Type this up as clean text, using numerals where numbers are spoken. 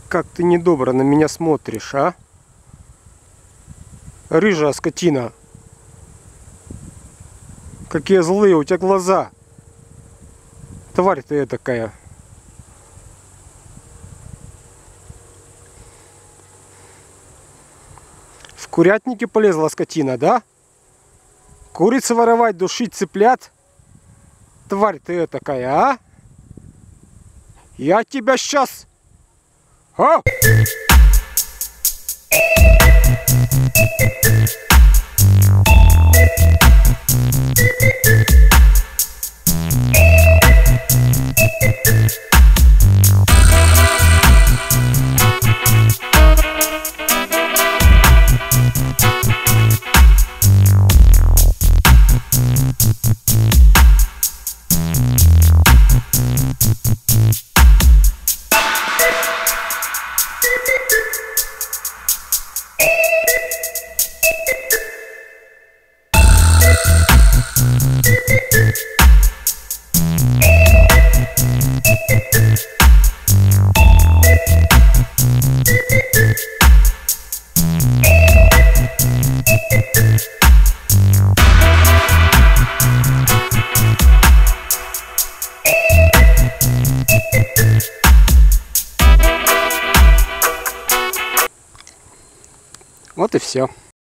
Как ты недобро на меня смотришь, а? Рыжая скотина. Какие злые у тебя глаза. Тварь ты такая. В курятнике полезла скотина, да? Курицы воровать, душить цыплят? Тварь ты такая, а? Я тебя сейчас... А! Вот и все.